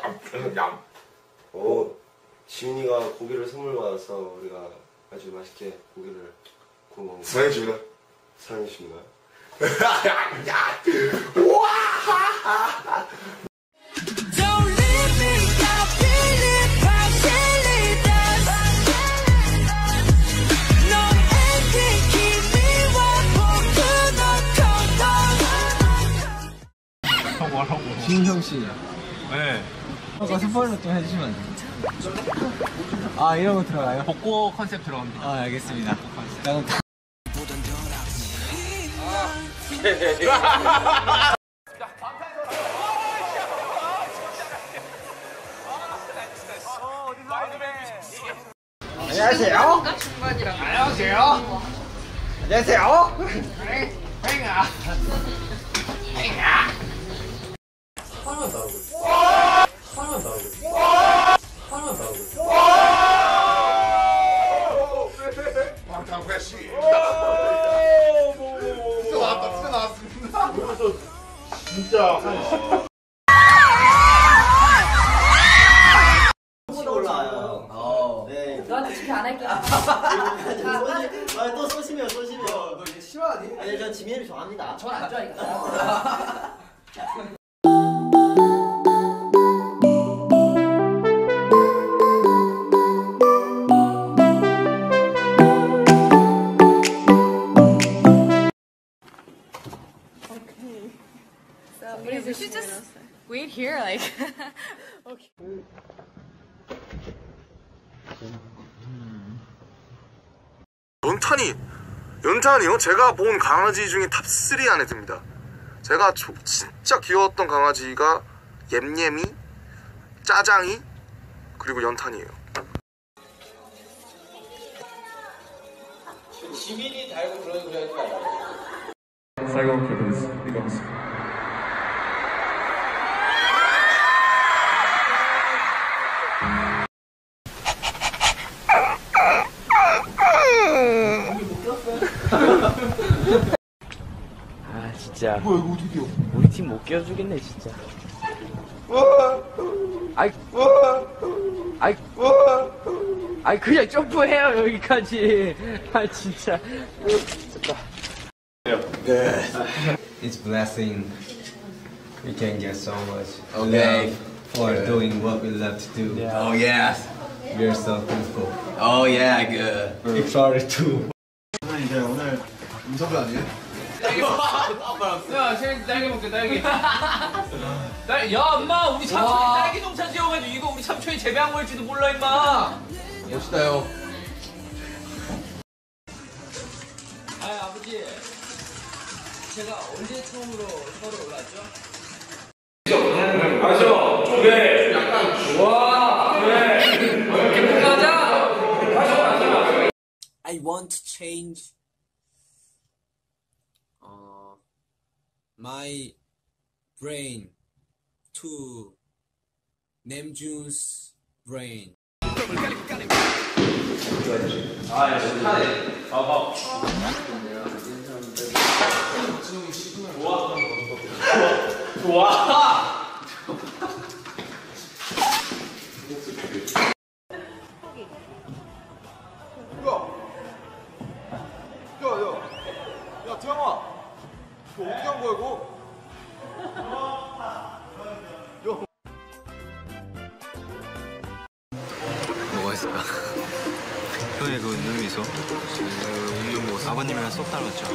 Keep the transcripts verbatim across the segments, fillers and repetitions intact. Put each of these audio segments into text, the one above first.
얌. 오, 지민이가 고기를 선물 받아서 우리가 아주 맛있게 고기를 구워 먹는. 사랑해 지민아. 사랑해 지민아. 야. 진형 씨. 네. 아까 스포일러 좀 해주시면 안 돼요? 아 이런 거 들어가요? 복고 컨셉 들어갑니다. 아 알겠습니다. 그럼 다. 안녕하세요. 중간이랑. 안녕하세요. 안녕하세요. 팽아. 팽아. 화난다고. 화난다고. 화난다고. 왕창 회시. 진짜 나왔다. 진짜 나왔습니다. 진짜. 올라와요. 어. 네. 너한테 준비 안 할게. 아, 또 쏘시면 쏘시면. 너 이제 싫어하니? 아니, 전 지민이를 좋아합니다. 전 안 좋아하니까. Okay. So we, we should just wait here, like. Okay. 연탄이 연탄이요? 제가 본 강아지 중에 탑삼 안에 듭니다. 제가 조, 진짜 귀여웠던 강아지가 옅옅이, 짜장이, 그리고 연탄이에요. 지민이 달고 그런 소리 하지 말고. 살고 그래서 이거 무슨 아 진짜 뭐야 이거 어떻게 뛰어? 우리 팀 못 깨워주겠네 진짜. 아이 아이 아이 그냥 점프해요 여기까지. 아 진짜. It's blessing. We can get so much love for doing what we love to do. Yeah. Oh yes. We are so thankful. Oh yeah, good. Excited too. 오늘 이제 오늘 인터뷰 아니에요? 야, 쟤 딸기 먹게 딸기. 딸, 야, 엄마, 우리 삼촌이 딸기 농사 지어가지고 이거 우리 삼촌이 재배한 걸지도 몰라, 임마. 멋있다요. 아, 아버지. 제가 언제 처음으로 서울 올랐죠? 마셔. 네. 약간 좋아. 네. 이렇게 가자. 마셔, 마셔. I want to change uh, my brain to Namjoon's brain. 아, 야, 좋다네. 봐봐. 좋아. 좋아. 야, 야, 야, 태영아, 이거 어떻게 한 거야 이거? 뭐가 있을까? 형의 그 눈미소, 그 웃는 모습. 아버님이랑 쏙 닮았죠.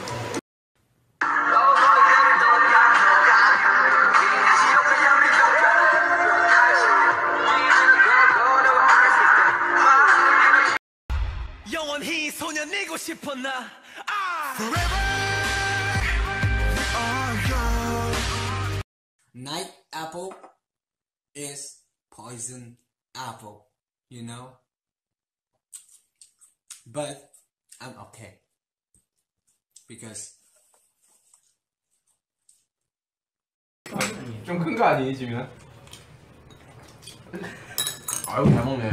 영원히 소년이고 싶어 나. Night apple is poison apple, you know. But I'm okay because 좀 큰 거 아니니, 지민아? 아유 잘 먹네.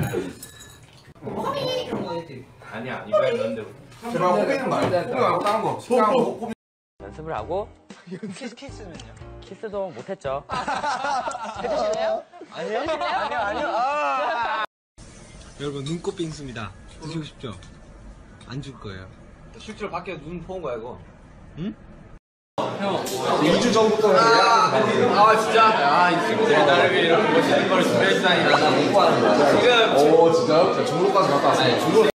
아니야, 이거 했는데. 제발 호비는 말고 호비 말고 다른 거. 식당 호비. 연습을 하고 키스 키스는요? 키스도 못했죠. 해주실래요? 아니요? 아니요, 아니요. 아! 여러분, 눈꽃 빙수입니다. 드시고 싶죠? 안 줄 거예요. 실제로 밖에 눈 포온 거야, 이거. 응? 형, 이 주 전부터 아, 아 진짜? 아, 이 친구들이 나를 위해 이렇게 멋있는 걸 준비했다니. 나 공부하는 거야. 지금. 오, 진짜요? 저 중국까지 갔다 왔어요. 중국.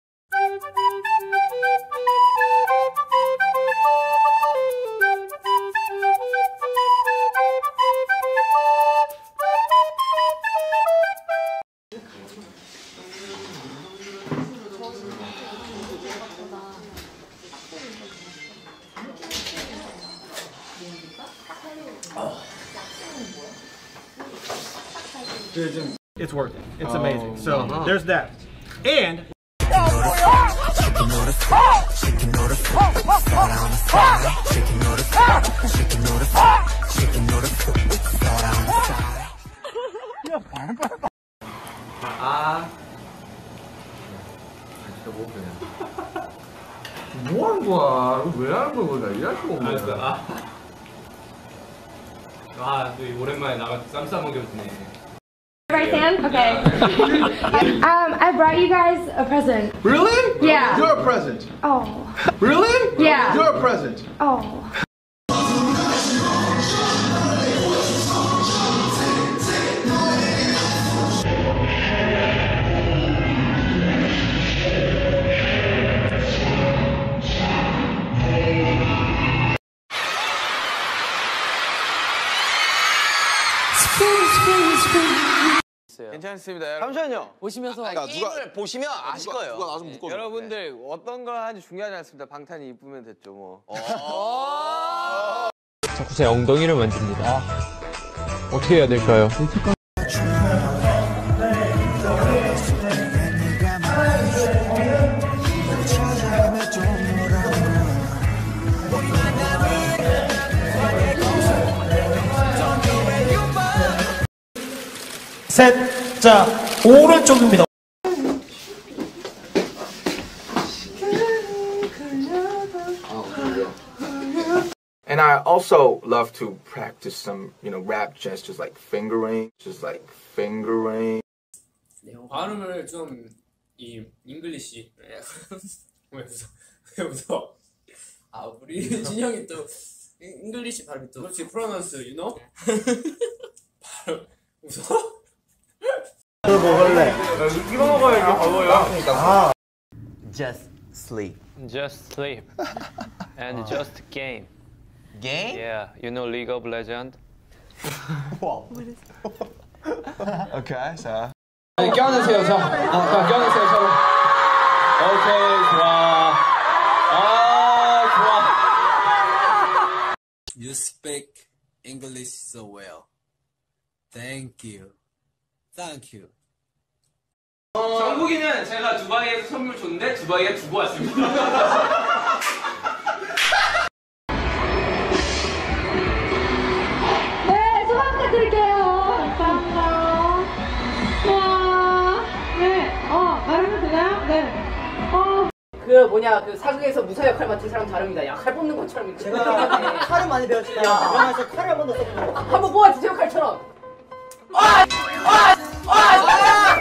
It's working. It's amazing. So there's that. And 아. 진짜 뭐 그냥. 뭐 하는 거야? 이거 왜 하는 거야? 나 일할 수가 없네. 아, 아, 또 오랜만에 나가서 쌈 싸먹여주네. Right hand? Okay. um, I brought you guys a present. really? Yeah. You're a present. Oh. Really? Yeah. You're a present. Oh. 괜찮습니다. 잠시만요. 보시면서 그러니까 누가 보시면 아실 거예요. 누가 나 좀 묶어줘. 여러분들 어떤 걸 하는지 중요하지 않습니다. 방탄이 이쁘면 됐죠, 뭐. 자꾸 제 엉덩이를 만집니다. 어떻게 해야 될까요? 셋. 자, 오른쪽입니다. And I also love to practice some, you know, rap gestures like fingering, just like fingering. 발음을 좀 이 잉글리시 왜 웃어? 왜 웃어? 아 우리 진영이 또 잉글리시 발음이 또 그렇지 프로넌스 you know? 발음 웃어? 뭘 먹을래? 이거 먹어요 이거 먹어요. Just sleep. Just sleep and just game. Game? Yeah, you know League of Legends? Okay, so. 껴안으세요, 자. 아, 자, 껴안으세요, 자. 오케이, 좋아. 아, 좋아. You speak English so well. Thank you. Thank you. 정국이는 제가 두바이에서 선물 줬는데 두바이에 두고 왔습니다. 네, 수박 부탁드릴게요. 감사합니다. 와, 네, 어, 말하면 되나요? 네. 어. 그 뭐냐 그 사극에서 무사 역할 맡은 사람 다릅니다. 야, 칼 뽑는 것처럼 이렇게. 제가 칼을 많이 배웠지만 드라마에서 칼을 한 번도 써본 적 없어요. 한번 뽑아주세요 칼처럼. 아! 아! 아!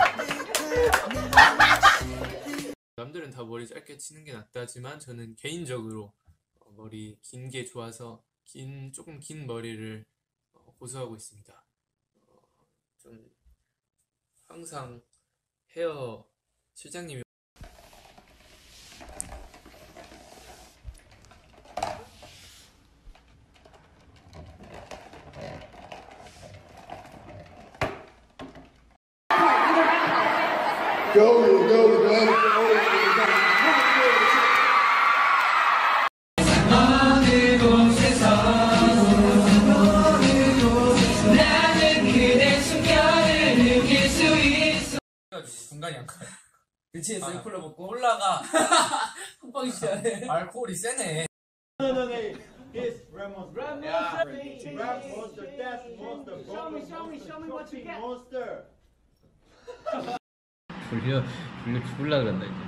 남들은 다 머리 짧게 치는 게 낫다지만 저는 개인적으로 머리 긴 게 좋아서 긴 조금 긴 머리를 고수하고 있습니다. 좀 항상 헤어 실장님이 Go, go, go, go. 중간이 안 가요. 비티에스 아, 콜라 먹고 콜라가 한 방이 시원해. 알코올이 세네. No, no, no. Here's Red Monster. Red Monster. Red Monster. That's Monster. Show me, show me, show me what you get. Monster. 졸려, 졸려 죽을라 그런다 이제.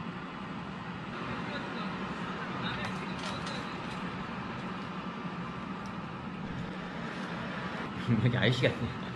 분명히 아이씨 같네.